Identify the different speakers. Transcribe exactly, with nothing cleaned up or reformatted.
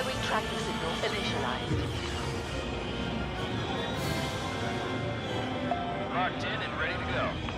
Speaker 1: Y-wing tracking signal initialized.
Speaker 2: Locked in and ready to go.